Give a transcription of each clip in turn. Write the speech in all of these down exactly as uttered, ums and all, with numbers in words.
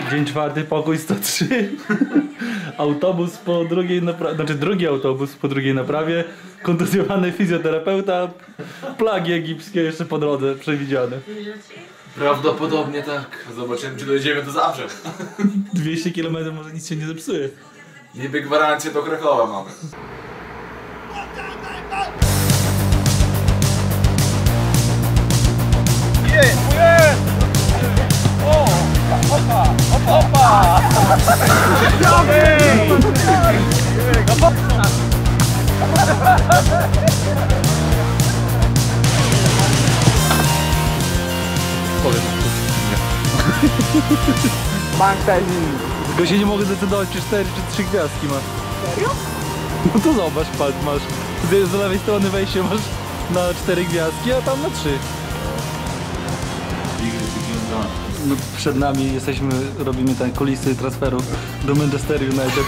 Dzień czwarty, pokój sto trzy. Autobus po drugiej naprawie, znaczy drugi autobus po drugiej naprawie. Kontuzjowany fizjoterapeuta. Plagi egipskie jeszcze po drodze przewidziane. Prawdopodobnie tak. Zobaczymy, czy dojdziemy do zawsze. dwieście kilometrów, może nic się nie zepsuje. Niby gwarancję do Krakowa mamy. Jest! Jest! O! Opa! Opa! Opa! Tylko się nie mogę zdecydować, czy cztery, czy trzy gwiazdki masz. Serio? No to zobacz, patrz, masz z, z lewej strony wejście masz na cztery gwiazdki, a tam na trzy. No, przed nami jesteśmy, robimy te kulisy transferu do Manchester United.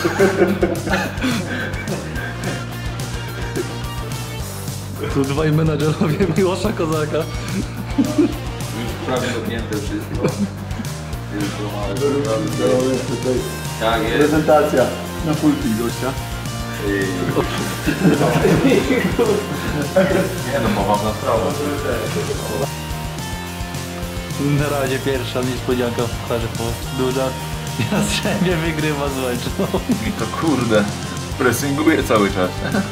Tu dwaj menadżerowie Miłosza Kozaka. Już prawie dotknięte wszystko. Tak jest. Prezentacja na pulpit gościa. Nie no, poważna sprawa. Na razie pierwsza niespodzianka w pucharze po duża. Jastrzębie wygrywa z Łęczną. I to kurde, pressinguje cały czas.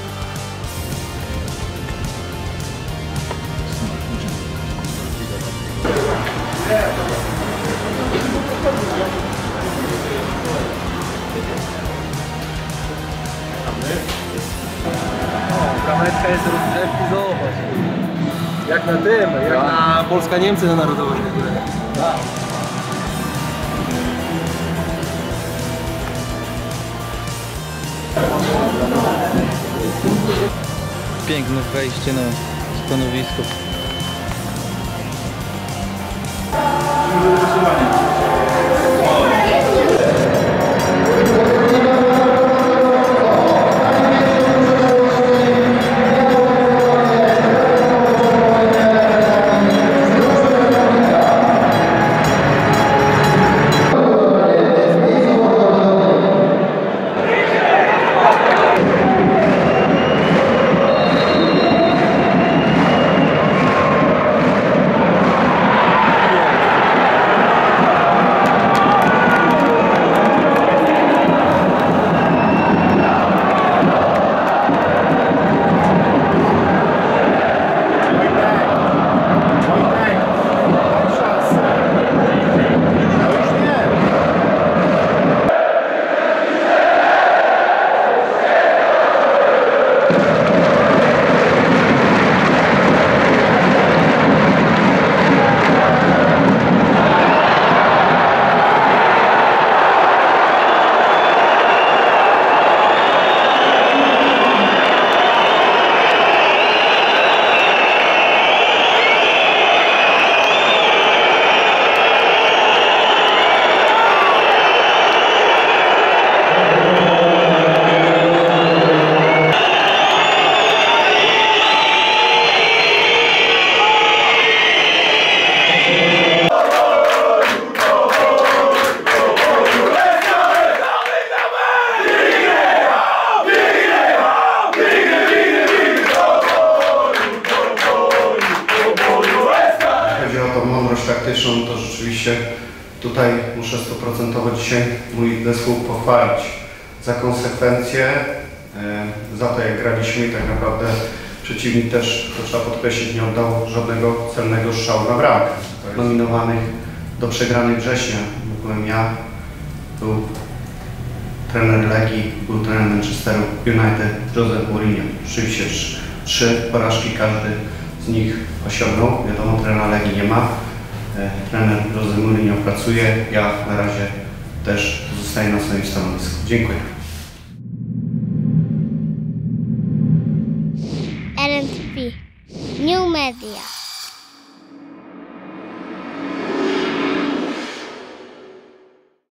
Kamerka jest rozgrzewki, zobacz. Jak na tym, jak na Polska-Niemcy na Narodowej. Tak. Piękne wejście na stanowisko. Taktyczną, to rzeczywiście tutaj muszę stuprocentowo dzisiaj mój zespół pochwalić za konsekwencję, za to jak graliśmy i tak naprawdę przeciwnik też, to trzeba podkreślić, nie oddał żadnego celnego strzału na bramkę. Nominowanych do przegranej września byłem ja, był trener Legii, był trener Manchesteru United, Jose Mourinho. Rzeczywiście trzy porażki każdy z nich osiągnął. Wiadomo, trenera Legii nie ma. Trener Jose Mourinho pracuje, ja na razie też zostaję na swoim stanowisku. Dziękuję. R N T V New Media.